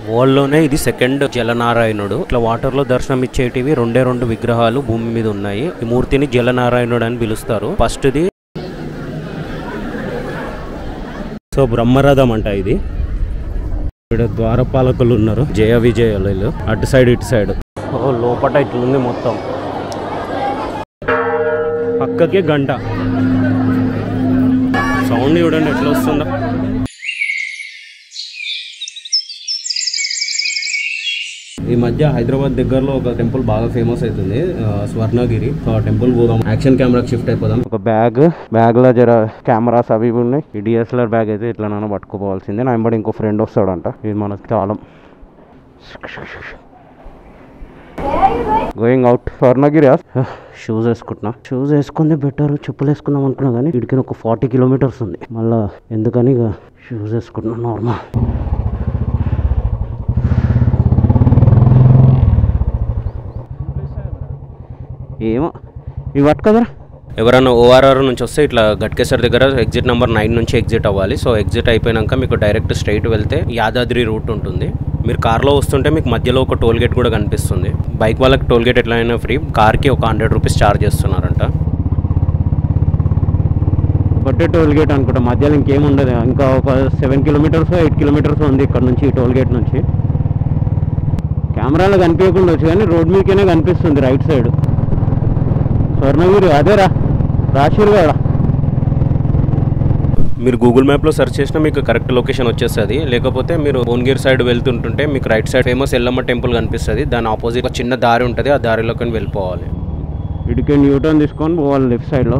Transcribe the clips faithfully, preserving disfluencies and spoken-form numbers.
వరల్డ్లోనే ఇది సెకండ్ జలనారాయణుడు. ఇట్లా వాటర్ లో దర్శనం ఇచ్చేటివి రెండే రెండు విగ్రహాలు భూమి మీద ఉన్నాయి. ఈ మూర్తిని జలనారాయణుడు అని పిలుస్తారు. ఫస్ట్ ది సో బ్రహ్మరథం అంట ఇది. ఇక్కడ ద్వారపాలకులు ఉన్నారు, జయ విజయాలు అటు సైడ్ ఇటు సైడ్. ఓ లోపట ఇట్లుంది మొత్తం. పక్కకే గంట సౌండ్ చూడండి ఎట్లా వస్తుందో. ఈ మధ్య హైదరాబాద్ దగ్గరలో ఒక టెంపుల్ బాగా ఫేమస్ అవుతుంది, స్వర్ణగిరి. సో ఆ టెంపుల్ పోదాం, యాక్షన్ కెమెరాకి షిఫ్ట్ అయిపోదాం. ఒక బ్యాగ్ బ్యాగ్ లో జర కెమెరాస్ అవి ఉన్నాయి. ఈ డిఎస్ఎల్ఆర్ బ్యాగ్ అయితే ఇట్లా నన్ను పట్టుకోవాల్సిందే. నా వెంబడి ఇంకో ఫ్రెండ్ వస్తాడంట. ఇది మనకు చాలా గోయింగ్ అవుట్ స్వర్ణగిరి. షూస్ వేసుకుంటున్నా, షూస్ వేసుకుందే బెటర్. చెప్పులు వేసుకుందాం అనుకున్నా కానీ ఇడికి ఒక ఫార్టీ కిలోమీటర్స్ ఉంది మళ్ళా, ఎందుకని ఇక షూస్ వేసుకుంటున్నా నార్మల్. ఏమో ఇవి పట్టుకోదరా. ఎవరైనా ఓఆర్ఆర్ నుంచి వస్తే ఇట్లా గట్కేసర్ దగ్గర ఎగ్జిట్ నెంబర్ నైన్ నుంచి ఎగ్జిట్ అవ్వాలి. సో ఎగ్జిట్ అయిపోయాక మీకు డైరెక్ట్ స్ట్రైట్ వెళ్తే యాదాద్రి రూట్ ఉంటుంది. మీరు కార్లో వస్తుంటే మీకు మధ్యలో ఒక టోల్ గేట్ కూడా కనిపిస్తుంది. బైక్ వాళ్ళకి టోల్ గేట్ ఎట్లా అయినా ఫ్రీ, కార్కి ఒక హండ్రెడ్ రూపీస్ ఛార్జ్ చేస్తున్నారంట. ఒకటే టోల్ గేట్ అనుకుంటా, మధ్యలో ఇంకేం ఉండదు. ఇంకా ఒక సెవెన్ కిలోమీటర్స్ ఎయిట్ కిలోమీటర్స్ ఉంది ఇక్కడ నుంచి టోల్ గేట్ నుంచి. కెమెరాలో కనిపించకుండా వచ్చు కానీ రోడ్ మీదనే కనిపిస్తుంది రైట్ సైడ్. స్వర్ణగిరి అదేరా రాశీర్ గడ. మీరు గూగుల్ మ్యాప్లో సెర్చ్ చేసినా మీకు కరెక్ట్ లొకేషన్ వచ్చేస్తుంది. లేకపోతే మీరు భువనగిరి సైడ్ వెళ్తుంటుంటే మీకు right side famous Yellamma temple కనిపిస్తుంది. దాని ఆపోజిట్ చిన్న దారి ఉంటుంది, ఆ దారిలోకి వెళ్ళిపోవాలి. ఇటుకే న్యూటర్న్ తీసుకొని పోవాలి లెఫ్ట్ సైడ్లో.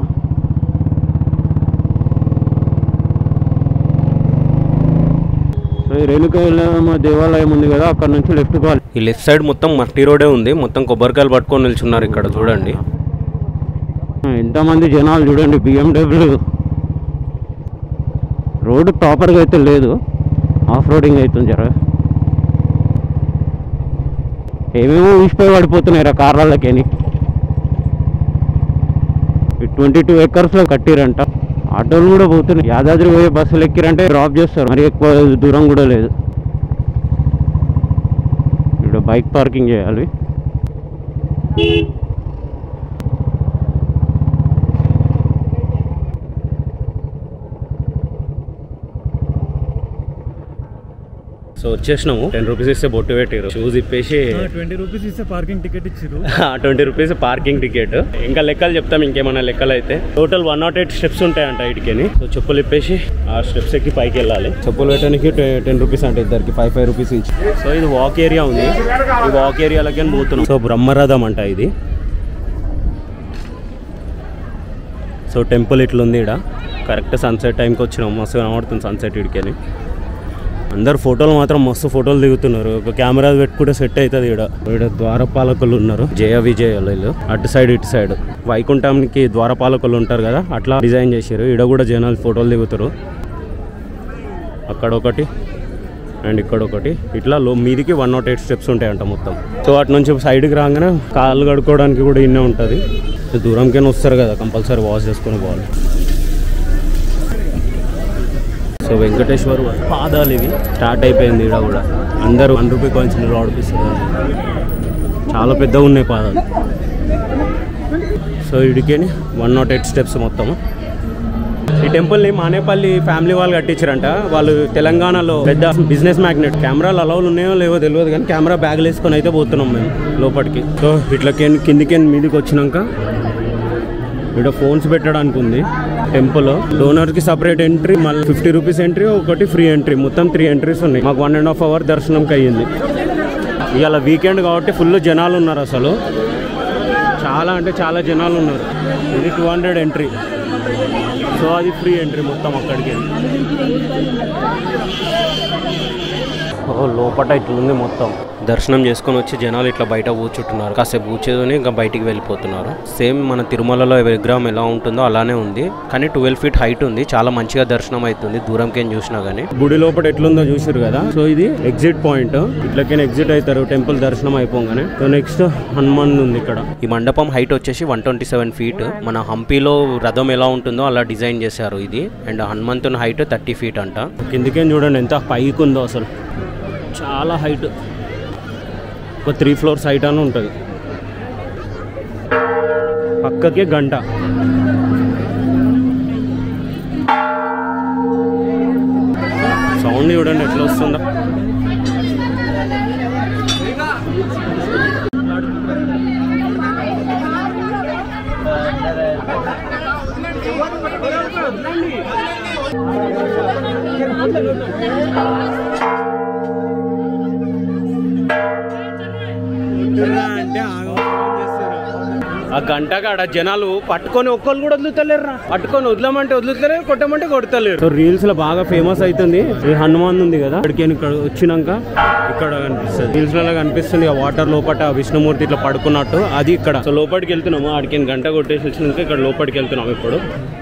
రేణుక ఎల్లమ్మ దేవాలయం ఉంది కదా, అక్కడ నుంచి లెఫ్ట్ పోవాలి. ఈ లెఫ్ట్ సైడ్ మొత్తం మట్టి రోడే ఉంది. మొత్తం కొబ్బరికాయలు పట్టుకొని నిల్చున్నారు ఇక్కడ చూడండి. ఎంతమంది జనాలు చూడండి. బిఎండబ్ల్యూ రోడ్డు ప్రాపర్గా అయితే లేదు, ఆఫ్ రోడింగ్ అవుతుంది. జర ఏమేమో ఊసిపోయి పడిపోతున్నాయి రా కార్లకేని. Twenty two ఎకర్స్లో కట్టిరంట. ఆటోలు కూడా పోతున్నాయి. యాదాద్రి పోయే బస్సులు ఎక్కిరంటే డ్రాప్ చేస్తారు, మరి ఎక్కువ దూరం కూడా లేదు. ఇక్కడ బైక్ పార్కింగ్ చేయాలి. సో వచ్చేసినాము. టెన్ రూపీస్ ఇస్తే బొట్టు పెట్టారు, షూస్ ఇప్పేసి ట్వంటీ రూపీస్ ఇస్తే పార్కింగ్ టికెట్ ఇచ్చారు. Twenty rupees parking ticket. ఇంకా లెక్కలు చెప్తాం, ఇంకేమన్నా లెక్కలు అయితే. Total one nought eight steps ఉంటాయంట ఇటుకని. సో చెప్పులు ఇప్పేసి ఆ స్టెప్స్ ఎక్కి పైకి వెళ్ళాలి. చెప్పులు పెట్టడానికి టెన్ రూపీస్ అంటే ఇద్దరికి ఫైవ్ ఫైవ్ రూపీస్ ఇచ్చి. సో ఇది వాక్ ఏరియా ఉంది, ఈ వాక్ ఏరియాలకి పోతున్నాం. సో బ్రహ్మరథం అంట ఇది. సో టెంపుల్ ఇట్లుంది ఇక్కడ. కరెక్ట్ సన్సెట్ టైంకి వచ్చినాం, మస్తు కనబడుతుంది సన్సెట్ ఇటుకని. అందరు ఫోటోలు మాత్రం మస్తు ఫోటోలు దిగుతున్నారు. ఒక కెమెరా పెట్టుకుంటే సెట్ అవుతుంది. ఇక్కడ ఇక్కడ ద్వారపాలకులు ఉన్నారు, జయ విజయాలు అటు సైడ్ ఇటు సైడ్. వైకుంఠానికి ద్వారపాలకులు ఉంటారు కదా, అట్లా డిజైన్ చేశారు. ఇక్కడ కూడా జనాలు ఫోటోలు దిగుతారు. అక్కడ ఒకటి అండ్ ఇక్కడ ఒకటి. ఇట్లా లో మీదికి వన్ నాట్ ఎయిట్ స్టెప్స్ ఉంటాయంట మొత్తం. సో అటు నుంచి సైడ్కి రాగానే కాళ్ళు కడుక్కోవడానికి కూడా ఇన్నే ఉంటుంది. దూరంకైనా వస్తారు కదా, కంపల్సరీ వాష్ చేసుకుని పోవాలి. సో వెంకటేశ్వర్ పాదాలు ఇవి స్టార్ట్ అయిపోయింది. ఇక్కడ కూడా అందరూ వన్ రూపీ కాయిన్స్ ఆడిపిస్తారు. చాలా పెద్దగా ఉన్నాయి పాదాలు. సో ఇడికేని వన్ నాట్ ఎయిట్ స్టెప్స్ మొత్తం. ఈ టెంపుల్ని మానేపల్లి ఫ్యామిలీ వాళ్ళు కట్టించారంట. వాళ్ళు తెలంగాణలో పెద్ద బిజినెస్ మ్యాగ్నెట్. కెమెరాలు అలౌలు ఉన్నాయో లేవో తెలియదు కానీ కెమెరా బ్యాగ్లు వేసుకొని అయితే పోతున్నాం మేము లోపలికి. సో ఇట్లా కిందికి మీదికి వచ్చినాక ఇక్కడ ఫోన్స్ పెట్టడానికి ఉంది టెంపుల్. డోనర్ కి సపరేట్ ఎంట్రీ, మళ్ళీ ఫిఫ్టీ రూపీస్ ఎంట్రీ, ఒకటి ఫ్రీ ఎంట్రీ. మొత్తం త్రీ ఎంట్రీస్ ఉన్నాయి. మాకు వన్ అండ్ హాఫ్ అవర్ దర్శనంకి అయ్యింది. ఇవాళ వీకెండ్ కాబట్టి ఫుల్ జనాలు ఉన్నారు. అసలు చాలా అంటే చాలా జనాలు ఉన్నారు. ఇది టూ హండ్రెడ్ ఎంట్రీ, సో అది ఫ్రీ ఎంట్రీ మొత్తం అక్కడికి. ఓ లోపల ఇట్లుంది మొత్తం. దర్శనం చేసుకొని వచ్చి జనాలు ఇట్లా బయట కూర్చుంటున్నారు. కాసేపు కూర్చొని ఇంకా బయటికి వెళ్ళిపోతున్నారు. సేమ్ మన తిరుమలలో విగ్రహం ఎలా ఉంటుందో అలానే ఉంది, కానీ ట్వెల్వ్ ఫీట్ హైట్ ఉంది. చాలా మంచిగా దర్శనం అవుతుంది దూరంకేం చూసినా గానీ. గుడి లోపల ఎట్లుందో చూసారు కదా. సో ఇది ఎగ్జిట్ పాయింట్. ఇట్లకైనా ఎగ్జిట్ అవుతారు టెంపుల్ దర్శనం అయిపోగానే. సో నెక్స్ట్ హనుమాన్ ఉంది ఇక్కడ. ఈ మండపం హైట్ వచ్చేసి వన్ ట్వంటీ సెవెన్ ఫీట్. మన హంపీలో రథం ఎలా ఉంటుందో అలా డిజైన్ చేశారు ఇది. అండ్ హనుమంతుని హైట్ థర్టీ ఫీట్ అంట. కిందికేం చూడండి ఎంత పైకి ఉందో అసలు. చాలా హైట్, ఒక త్రీ ఫ్లోర్స్ హైట్ అని ఉంటుంది. పక్కకే గంట. సౌండ్ చూడండి ఎట్లా వస్తుందో. అంటే ఆ గంట కాడ జనాలు పట్టుకొని ఒక్కళ్ళు కూడా వదులుతలేరు. పట్టుకొని వదలమంటే వదులుతలేరు, కొట్టమంటే కొడతలేరు. సో రీల్స్ లో బాగా ఫేమస్ అవుతుంది. ఈ హనుమాన్ ఉంది కదా, ఇక్కడికి ఇక్కడ వచ్చినాక ఇక్కడ కనిపిస్తుంది. రీల్స్ లో కనిపిస్తుంది ఆ వాటర్ లోపల విష్ణుమూర్తి ఇట్లా పడుకున్నట్టు. అది ఇక్కడ. సో లోపలికి వెళ్తున్నాము. ఆడికి గంట కొట్టేసి వచ్చినాక ఇక్కడ లోపలికి వెళ్తున్నాము ఇప్పుడు.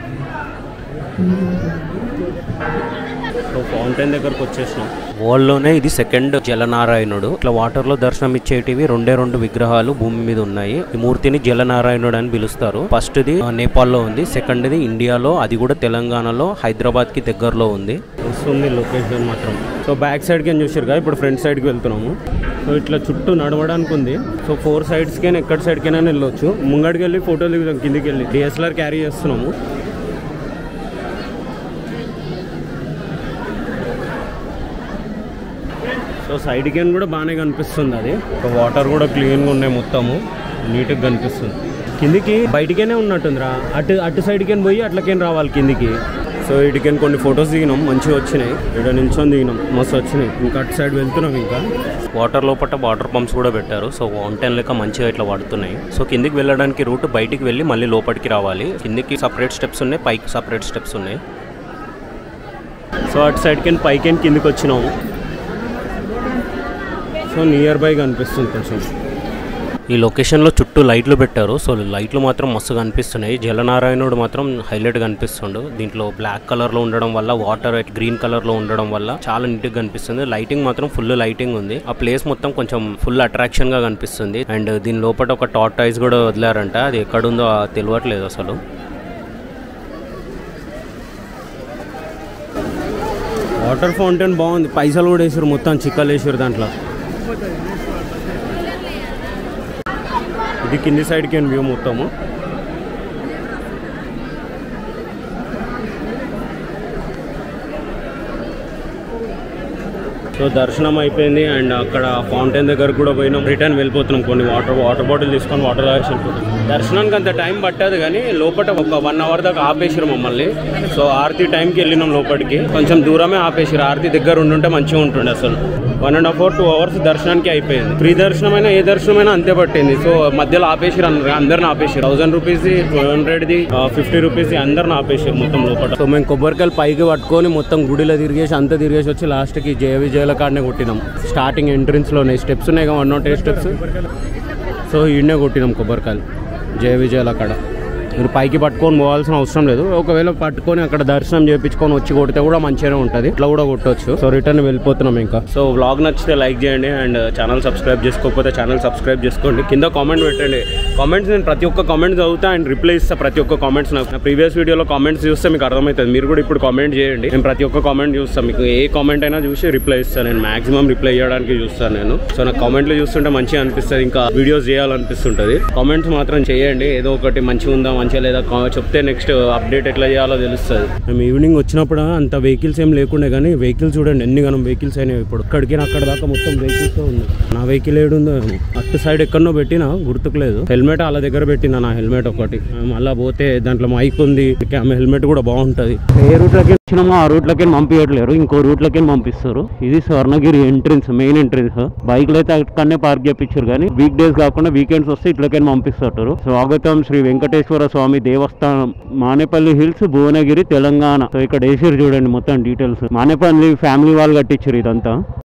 సో ఫౌంటైన్ దగ్గరకు వచ్చేసినాం. వరల్డ్లోనే ఇది సెకండ్ జలనారాయణుడు. ఇట్లా వాటర్ లో దర్శనం ఇచ్చేటివి రెండే రెండు విగ్రహాలు భూమి మీద ఉన్నాయి. ఈ మూర్తిని జలనారాయణుడు అని పిలుస్తారు. ఫస్ట్ ది నేపాల్లో ఉంది, సెకండ్ ది ఇండియాలో, అది కూడా తెలంగాణలో హైదరాబాద్ కి దగ్గరలో ఉంది. వస్తుంది లొకేషన్ మాత్రం. సో బ్యాక్ సైడ్ కి చూసారు కదా, ఇప్పుడు ఫ్రంట్ సైడ్ కి వెళ్తున్నాము. సో ఇట్లా చుట్టూ నడవడానికి ఉంది. సో ఫోర్ సైడ్స్ కైనా ఎక్కడ సైడ్ కైనా వెళ్ళొచ్చు. ముంగడికి వెళ్ళి ఫోటోలు దిగుతాం, కిందికి వెళ్ళి డిఎస్ఎల్ఆర్ క్యారీ చేస్తున్నాము. సో సైడ్ క్యాన్ కూడా బాగానే కనిపిస్తుంది. అది వాటర్ కూడా క్లీన్గా ఉన్నాయి, మొత్తము నీట్గా కనిపిస్తుంది. కిందికి బయటికైనా ఉన్నట్టుందిరా. అటు అటు సైడ్ కెన్ పోయి అట్లకేం రావాలి కిందికి. సో ఇటుకని కొన్ని ఫొటోస్ దిగినాం, మంచిగా వచ్చినాయి. ఇక్కడ నిల్చొని దిగినాం, మస్తు వచ్చినాయి. ఇంకా అటు సైడ్ వెళ్తున్నాం. ఇంకా వాటర్ లోపల వాటర్ పంప్స్ కూడా పెట్టారు. సో ఫౌంటైన్ లెక్క మంచిగా ఇట్లా పడుతున్నాయి. సో కిందికి వెళ్ళడానికి రూట్ బయటికి వెళ్ళి మళ్ళీ లోపలికి రావాలి. కిందికి సపరేట్ స్టెప్స్ ఉన్నాయి, పైకి సపరేట్ స్టెప్స్ ఉన్నాయి. సో అటు సైడ్ కెన్ పైకి కిందికి వచ్చినాము. సో నియర్ బై కనిపిస్తుంది కొంచెం. ఈ లొకేషన్లో చుట్టూ లైట్లు పెట్టారు. సో లైట్లు మాత్రం మస్తు కనిపిస్తున్నాయి. జలనారాయణుడు మాత్రం హైలైట్ కనిపిస్తుండు. దీంట్లో బ్లాక్ కలర్లో ఉండడం వల్ల, వాటర్ గ్రీన్ కలర్లో ఉండడం వల్ల చాలా నీట్గా కనిపిస్తుంది. లైటింగ్ మాత్రం ఫుల్ లైటింగ్ ఉంది. ఆ ప్లేస్ మొత్తం కొంచెం ఫుల్ అట్రాక్షన్గా కనిపిస్తుంది. అండ్ దీని లోపల ఒక టార్టాయిస్ కూడా వదిలారంట. అది ఎక్కడుందో తెలియట్లేదు అసలు. వాటర్ ఫౌంటైన్ బాగుంది. పైసలు కూడా వేసారు, మొత్తం చిక్కలు వేసారు దాంట్లో. ఇది కింది సైడ్కి వ్యూ మొత్తము. సో దర్శనం అయిపోయింది. అండ్ అక్కడ ఫౌంటైన్ దగ్గర కూడా పోయినాం. రిటర్న్ వెళ్ళిపోతున్నాం. కొన్ని వాటర్ వాటర్ బాటిల్ తీసుకొని వాటర్ తాగేసి వెళ్ళిపోతున్నాం. దర్శనానికి అంత టైం పట్టదు కానీ లోపల ఒక వన్ అవర్ దాకా ఆపేసారు మమ్మల్ని. సో ఆరతి టైంకి వెళ్ళినాం లోపలికి. కొంచెం దూరమే ఆపేసారు. ఆరతి దగ్గర ఉండుంటే మంచిగా ఉంటుండే. అసలు one and half hour two hours దర్శనానికి అయిపోయింది. ఫ్రీ దర్శనం అయినా ఏ దర్శనమైనా అంతే పట్టింది. సో మధ్యలో ఆపేసారు, అందరిని ఆపేసారు. థౌసండ్ రూపీస్ ది, టూ హండ్రెడ్ ది, ఫిఫ్టీ రూపీస్ ది అందరిని ఆపేసారు మొత్తం లోపల. సో మేము కొబ్బరికాయలు పైకి పట్టుకొని మొత్తం గుడిలో తిరిగేసి అంతా తిరిగేసి వచ్చి లాస్ట్కి జయ విజయాల కాడనే కొట్టినాం. స్టార్టింగ్ ఎంట్రన్స్లోనే స్టెప్స్ ఉన్నాయి కదా, one nought eight steps. So ఈడనే కొట్టినాం కొబ్బరికాయలు జయ విజయాల కాడ. మీరు పైకి పట్టుకొని పోవాల్సిన అవసరం లేదు. ఒకవేళ పట్టుకొని అక్కడ దర్శనం చేయించుకొని వచ్చి కొడితే కూడా మంచిగానే ఉంటుంది. ఇట్లా కూడా కొట్టవచ్చు. సో రిటర్న్ వెళ్ళిపోతున్నాం ఇంకా. సో వ్లాగ్ నచ్చితే లైక్ చేయండి. అండ్ ఛానల్ సబ్స్క్రైబ్ చేసుకోకపోతే ఛానల్ సబ్స్క్రైబ్ చేసుకోండి. కింద కామెంట్ పెట్టండి. కామెంట్స్ నేను ప్రతి ఒక్క కామెంట్ చదువుతా అండ్ రిప్లై ఇస్తా. ప్రతి ఒక్క కామెంట్స్ నాకు ప్రీవియస్ వీడియోలో కామెంట్స్ చూస్తే మీకు అర్థమవుతుంది. మీరు కూడా ఇప్పుడు కామెంట్ చేయండి. నేను ప్రతి ఒక్క కామెంట్ చూస్తాను. మీకు ఏ కామెంట్ అయినా చూసి రిప్లై ఇస్తాను. నేను మాక్సిమం రిప్లై చేయడానికి చూస్తాను నేను. సో నాకు కామెంట్లు చూస్తుంటే మంచిగా అనిపిస్తుంది. ఇంకా వీడియోస్ చేయాలనిపిస్తుంటుంది. కామెంట్స్ మాత్రం చేయండి. ఏదో ఒకటి మంచిగా ఉందా మంచిగా లేదా చెప్తే నెక్స్ట్ అప్డేట్ ఎట్లా చేయాలో తెలుస్తుంది. మేము ఈవినింగ్ వచ్చినప్పుడు అంత వెహికల్స్ ఏం లేకుండే కానీ వెహికల్స్ చూడండి ఎన్ని గనం వెహికల్స్ అయినాయి. ఇప్పుడు ఇక్కడికి అక్కడ దాకా మొత్తం వెహికల్స్ ఉంది. నా వెహికల్ ఏడుందో అటు సైడ్ ఎక్కడనో పెట్టినా గుర్తుకు లేదు. హెల్మెట్ వాళ్ళ దగ్గర పెట్టినా నా హెల్మెట్ ఒకటి. మళ్ళీ పోతే దాంట్లో మైక్ ఉంది. హెల్మెట్ కూడా బాగుంటుంది. ఏ రూట్లకి వచ్చినామో ఆ రూట్లకి పంపించట్లేరు, ఇంకో రూట్లకి పంపిస్తారు. ఇది స్వర్ణగిరి ఎంట్రెన్స్, మెయిన్ ఎంట్రెన్స్. బైక్లు అయితే అక్కడనే పార్క్ చేయించారు కానీ వీక్ డేస్ కాకుండా వీకెండ్స్ వస్తే ఇట్లకైనా పంపిస్తారు. స్వాగతం శ్రీ వెంకటేశ్వర స్వామి దేవస్థానం, మానేపల్లి హిల్స్, భువనగిరి, తెలంగాణ. సో ఇక్కడ వేసారు చూడండి మొత్తం డీటెయిల్స్. మానేపల్లి ఫ్యామిలీ వాళ్ళు కట్టించారు ఇదంతా.